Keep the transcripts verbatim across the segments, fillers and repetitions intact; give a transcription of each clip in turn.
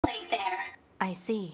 Plate there. I see.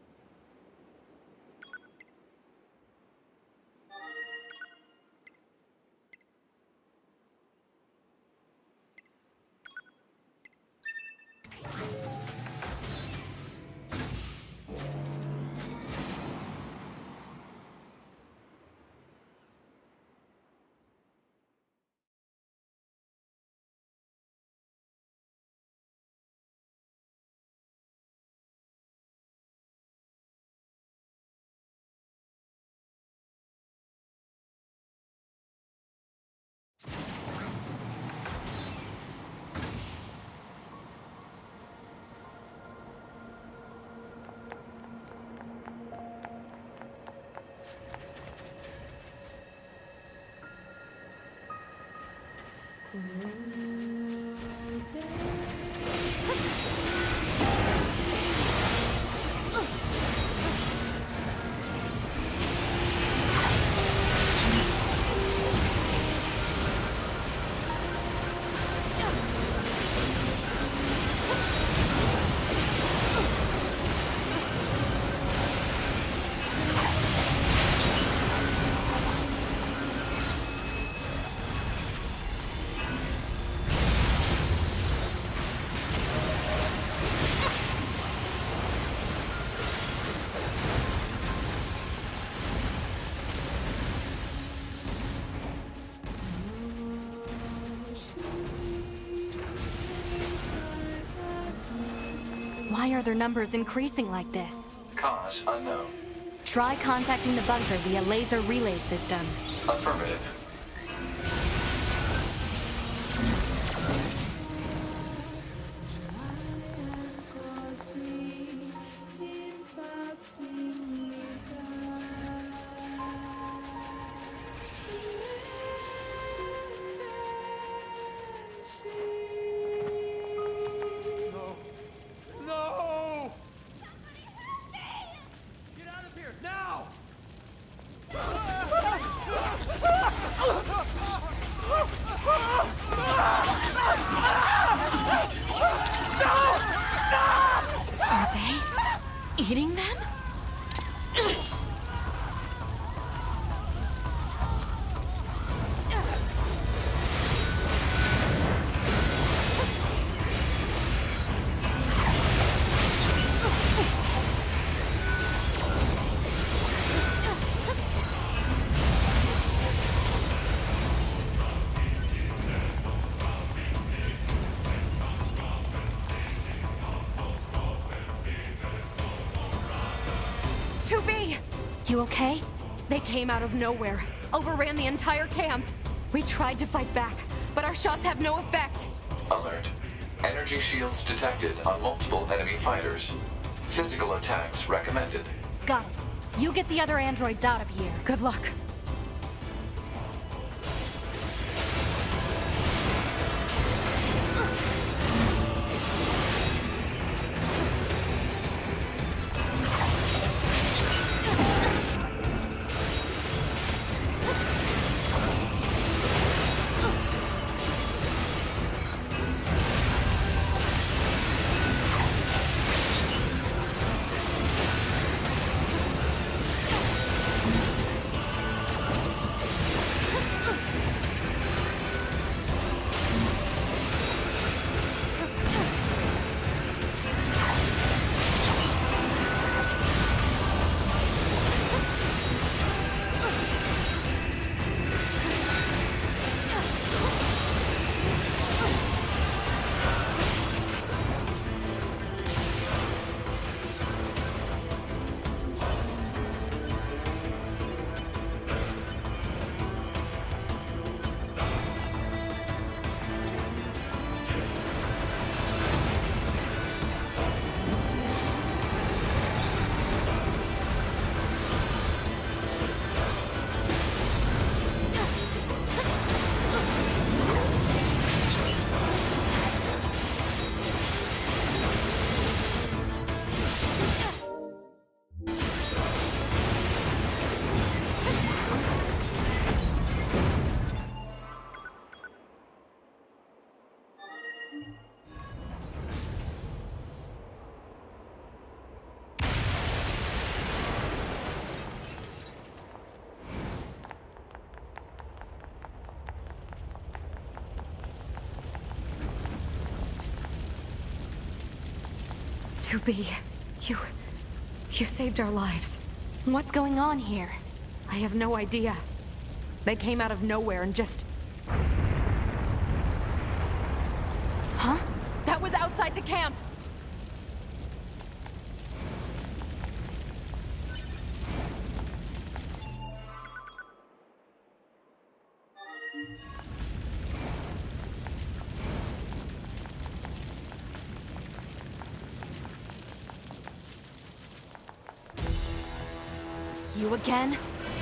Why are their numbers increasing like this? Cause unknown. Try contacting the bunker via laser relay system. Affirmative. Are they eating them? two B! You okay? They came out of nowhere, overran the entire camp. We tried to fight back, but our shots have no effect. Alert. Energy shields detected on multiple enemy fighters. Physical attacks recommended. Got it. You get the other androids out of here. Good luck. two B, you... you saved our lives. What's going on here? I have no idea. They came out of nowhere and just... Huh? That was outside the camp! You again?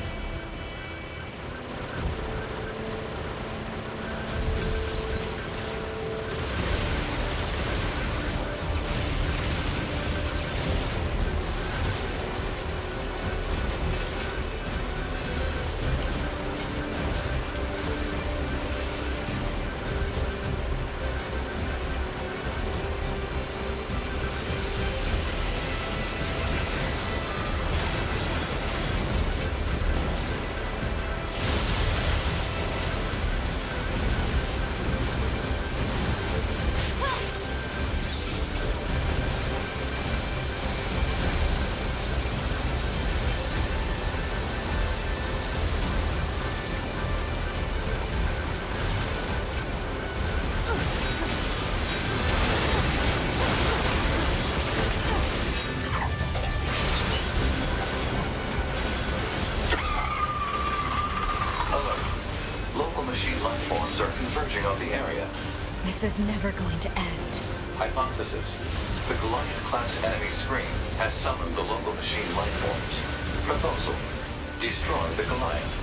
Of the area. This is never going to end. Hypothesis. The Goliath-class enemy screen has summoned the local machine life forms. Proposal. Destroy the Goliath.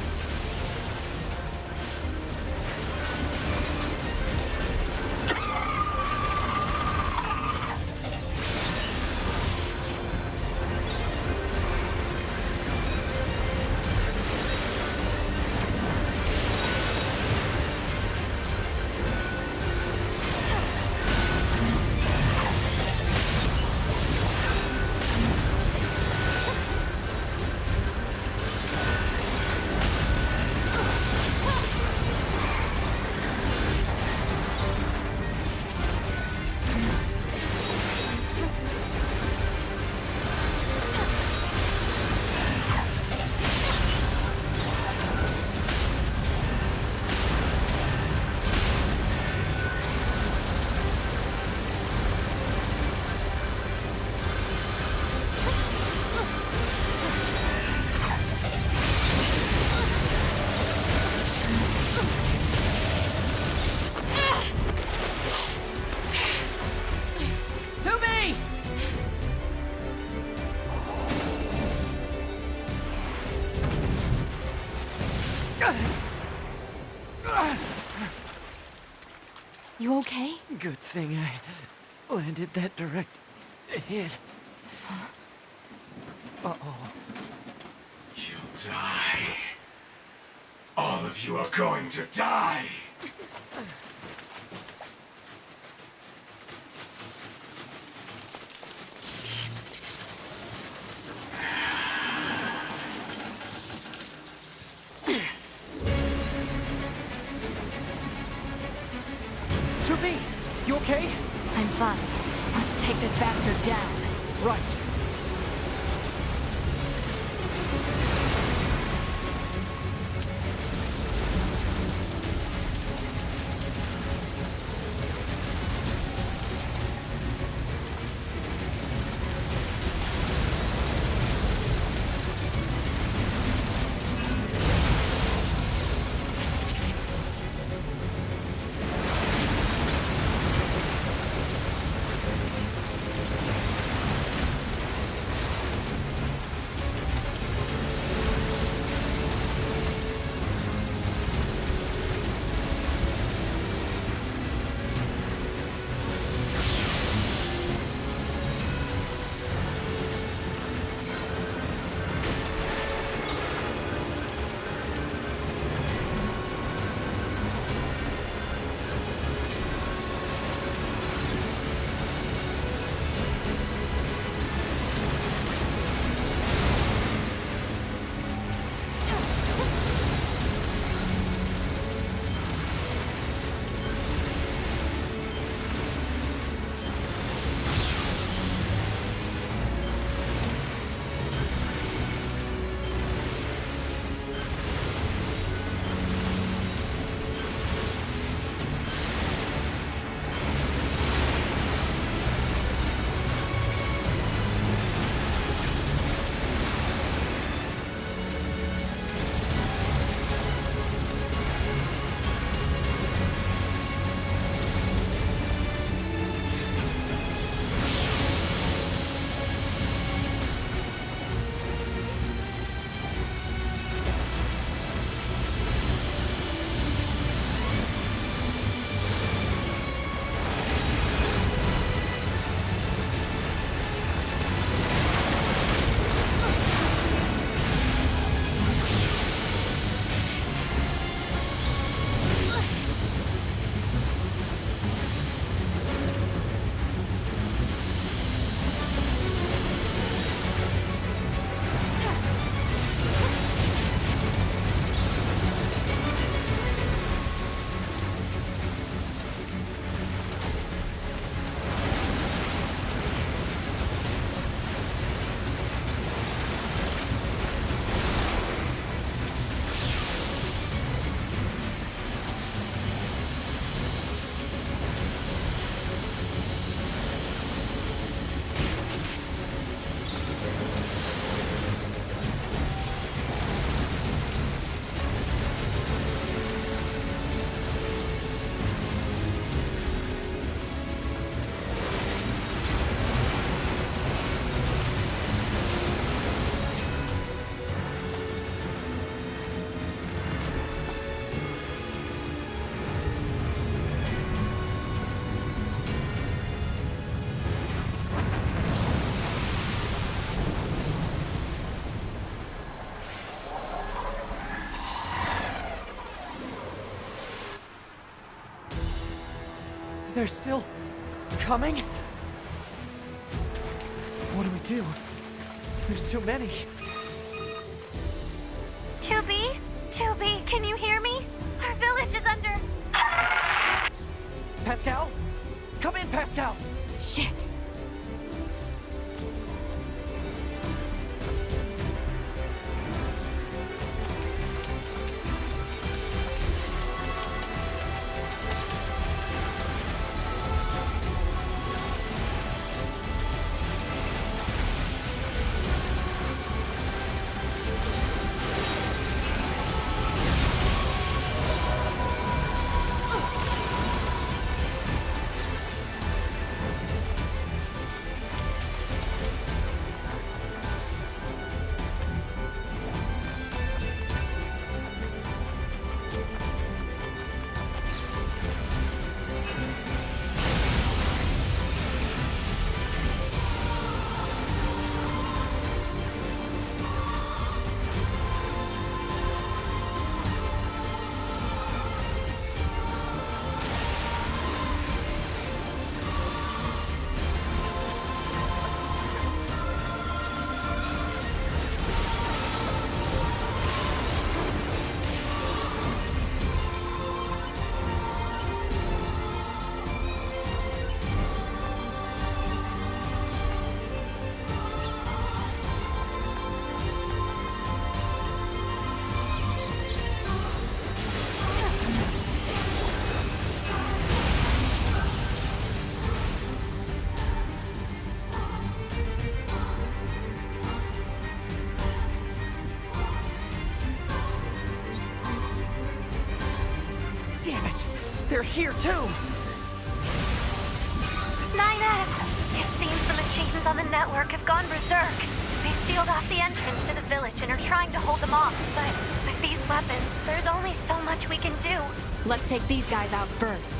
You okay? Good thing I landed that direct hit. Huh? Uh-oh. You'll die. All of you are going to die. two B, you okay? I'm fine. Let's take this bastard down. Right. They're still coming? What do we do? There's too many. two B? two B, can you hear me? Our village is under... Pascal? Come in, Pascal! Shit! Damn it! They're here too! nine F! It seems the machines on the network have gone berserk. They sealed off the entrance to the village and are trying to hold them off, but with these weapons, there's only so much we can do. Let's take these guys out first.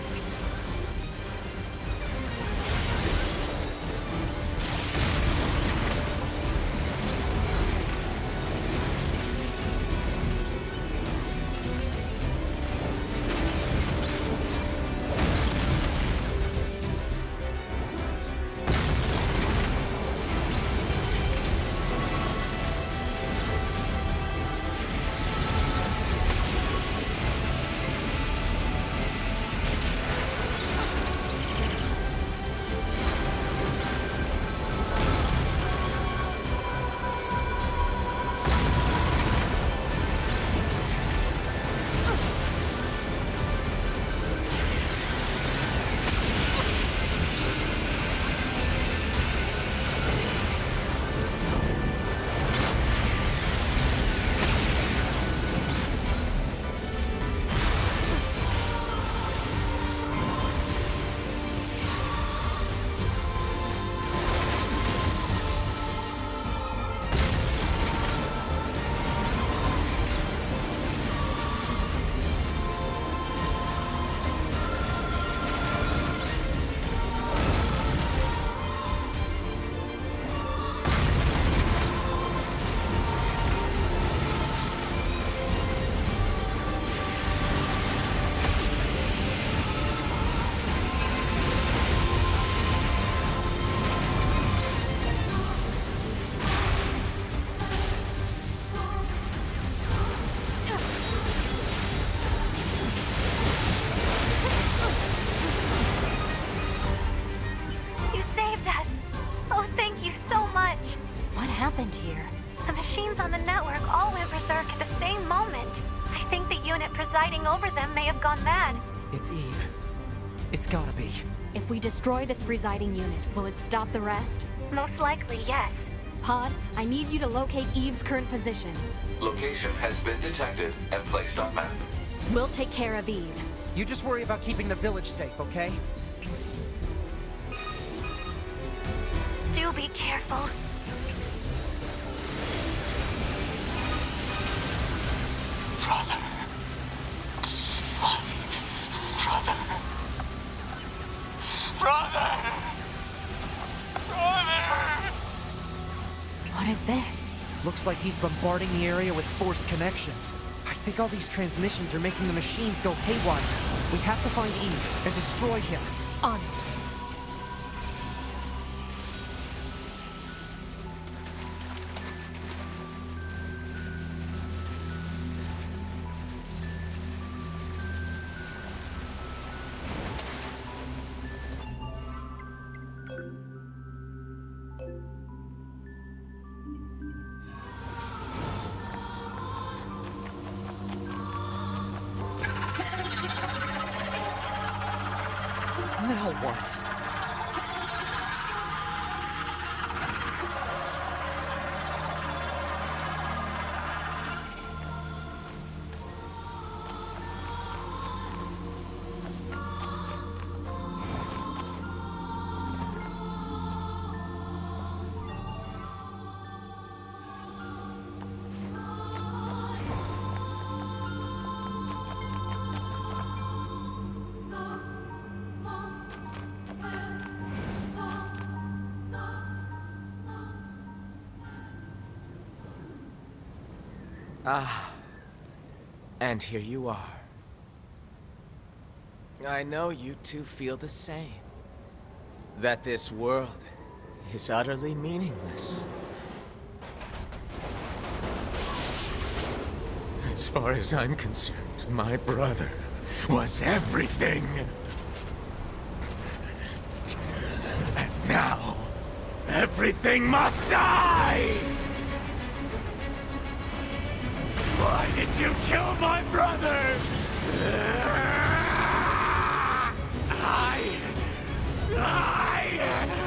Here. The machines on the network all went berserk at the same moment. I think the unit presiding over them may have gone mad. It's Eve. It's gotta be. If we destroy this presiding unit, will it stop the rest? Most likely, yes. Pod, I need you to locate Eve's current position. Location has been detected and placed on map. We'll take care of Eve. You just worry about keeping the village safe, okay? Do be careful. Brother. Brother. Brother. Brother. What is this? Looks like he's bombarding the area with forced connections. I think all these transmissions are making the machines go haywire. We have to find Eve and destroy him. On it. Now what? Ah, and here you are. I know you two feel the same. That this world is utterly meaningless. As far as I'm concerned, my brother was everything. And now, everything must die! Why did you kill my brother? I... I...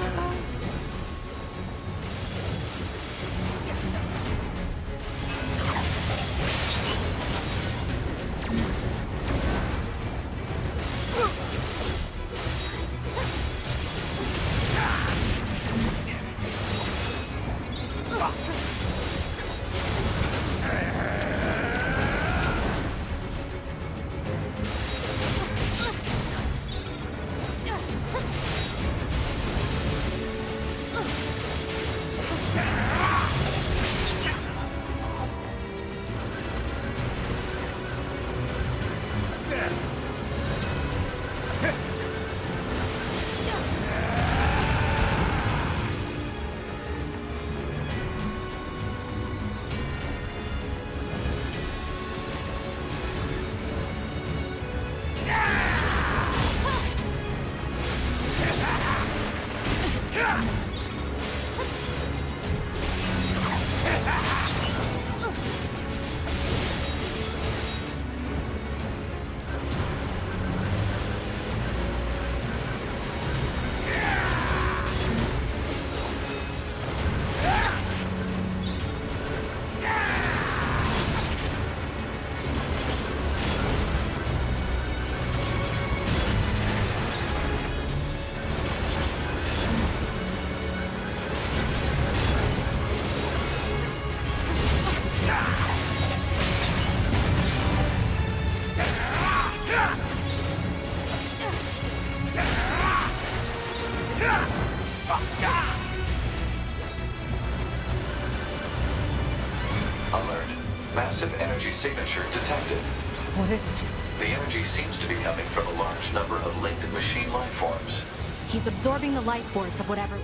Alert. Massive energy signature detected. What is it? The energy seems to be coming from a large number of linked machine life forms. He's absorbing the life force of whatever's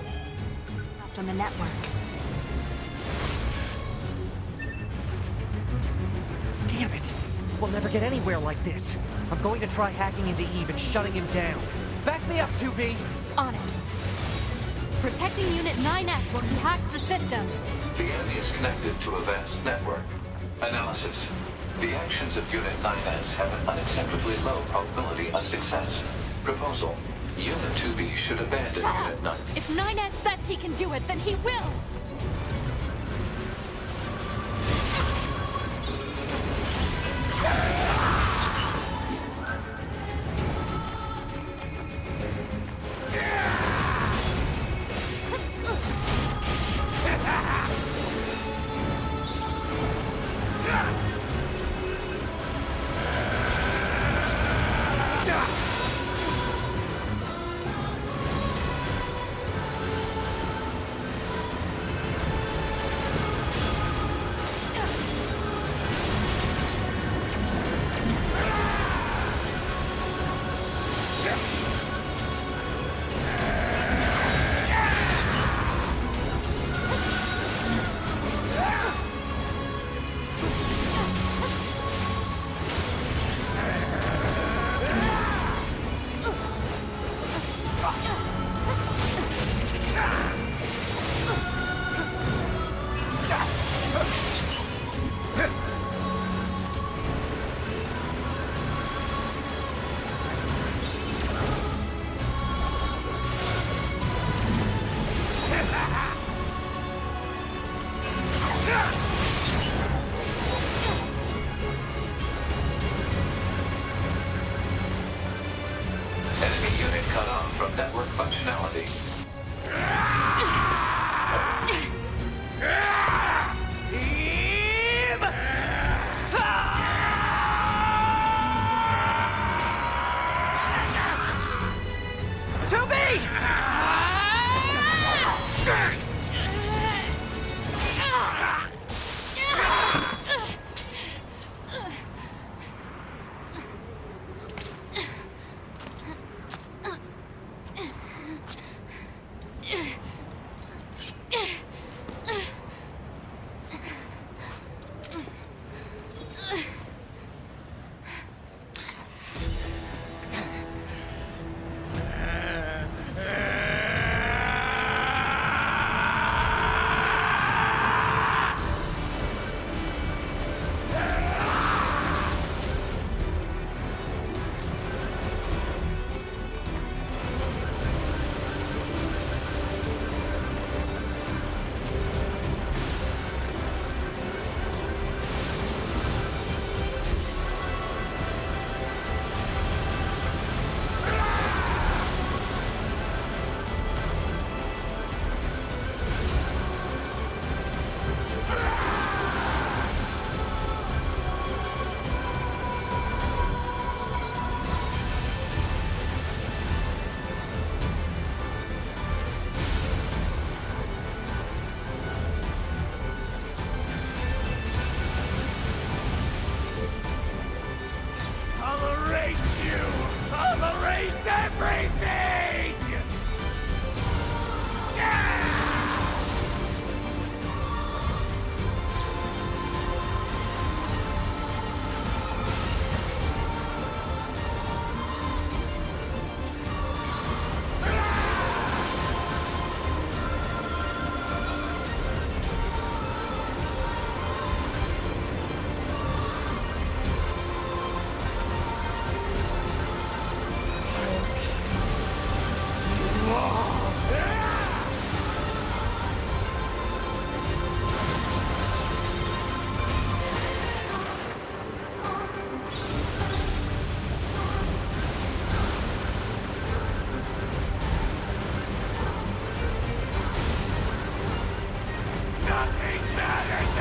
left on the network. Damn it! We'll never get anywhere like this. I'm going to try hacking into Eve and shutting him down. Back me up, two B! On it. Protecting Unit nine S while he hacks the system. The enemy is connected to a vast network. Analysis. The actions of Unit nine S have an unacceptably low probability of success. Proposal. Unit two B should abandon Shut Unit up! nine. If nine S says he can do it, then he will!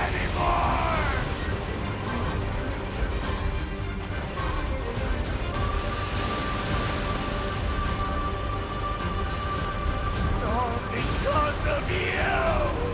anymore! It's all because of you!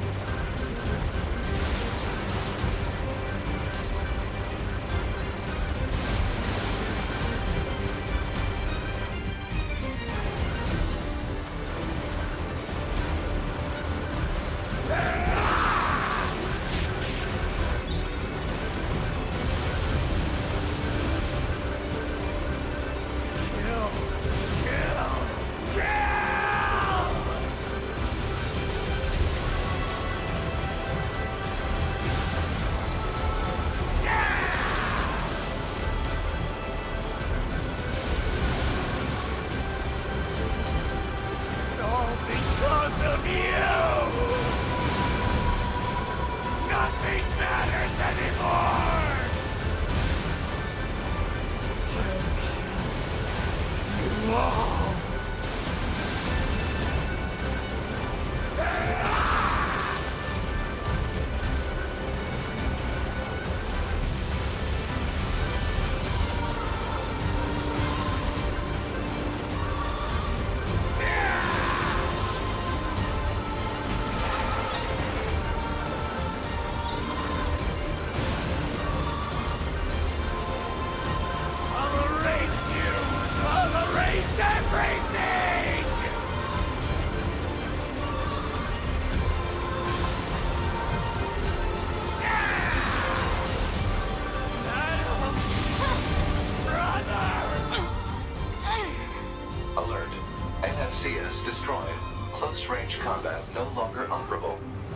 N F C S destroyed. Close-range combat no longer operable.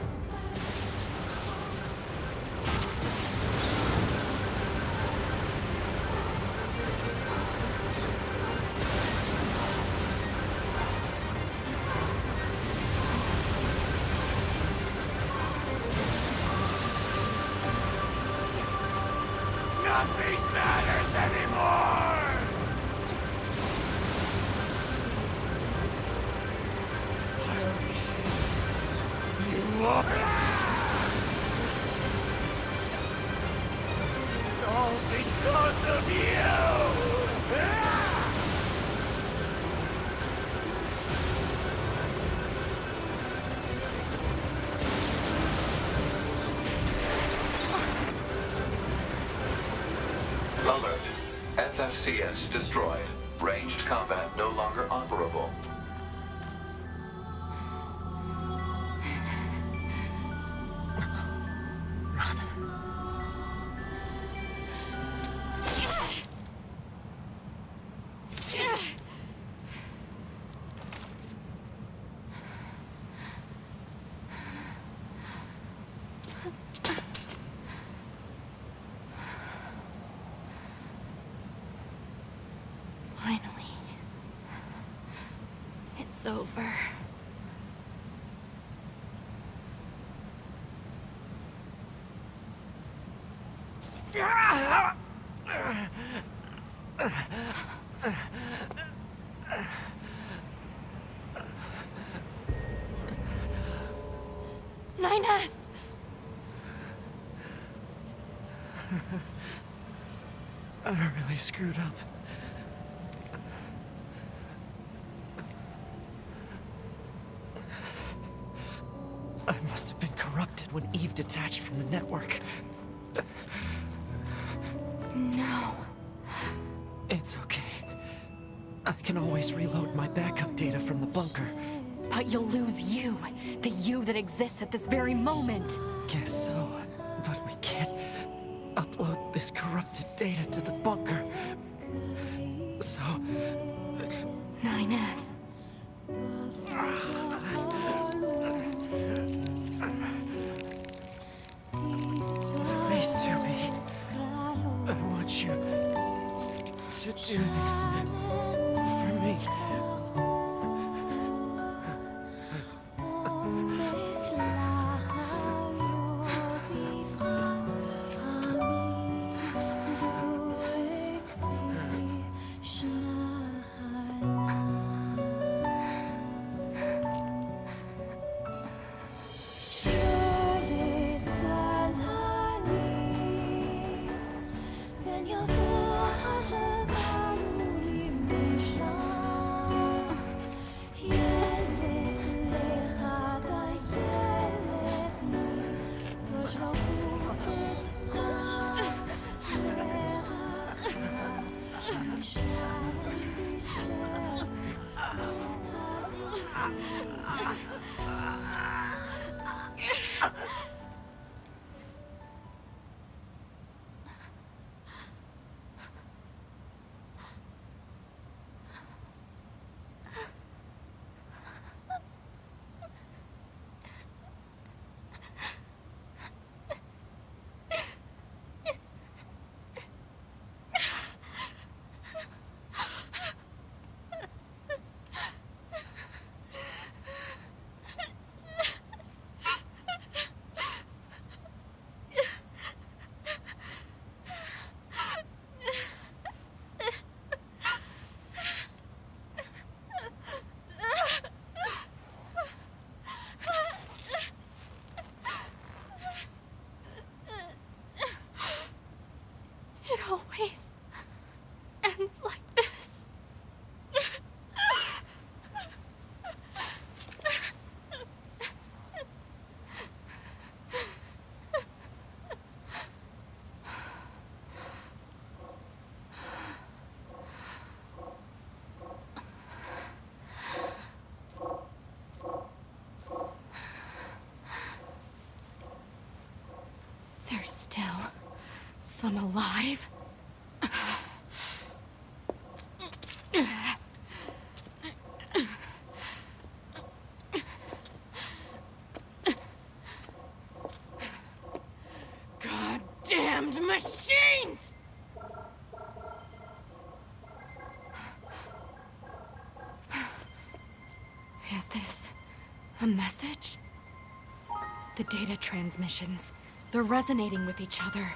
Nothing matters anymore! You are... It's all because of you! Alert. F F C S destroyed. Ranged combat no longer operable. Finally. It's over. nine S! I really screwed up. I must have been corrupted when Eve detached from the network. No. It's okay. I can always reload my backup data from the bunker. But you'll lose you. The you that exists at this very moment. Guess so. But we can't upload this corrupted data to the bunker. So... nine S. Please, two B. I want you to do this for me. Surely If I'm alive... Goddamned machines! Is this a message? The data transmissions, they're resonating with each other.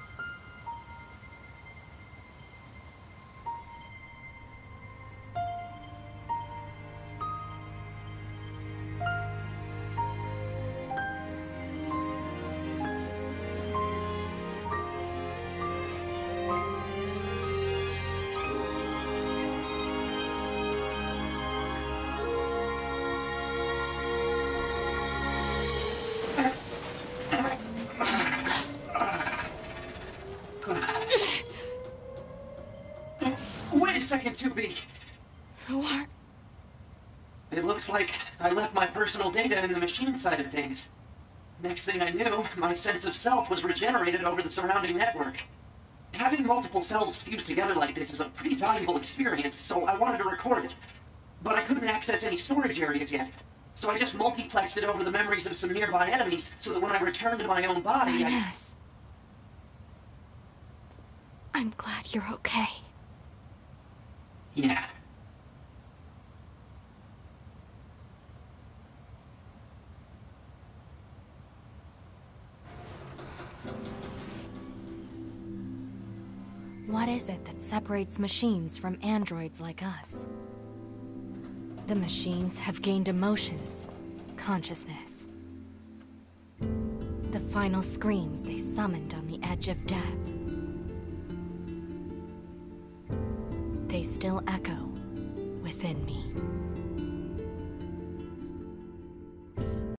Wait a second, two B. Who are... It looks like I left my personal data in the machine side of things. Next thing I knew, my sense of self was regenerated over the surrounding network. Having multiple selves fused together like this is a pretty valuable experience, so I wanted to record it. But I couldn't access any storage areas yet, so I just multiplexed it over the memories of some nearby enemies so that when I returned to my own body, I... Yes. I'm glad you're okay. Yeah. What is it that separates machines from androids like us? The machines have gained emotions, consciousness. The final screams they summoned on the edge of death. They still echo within me.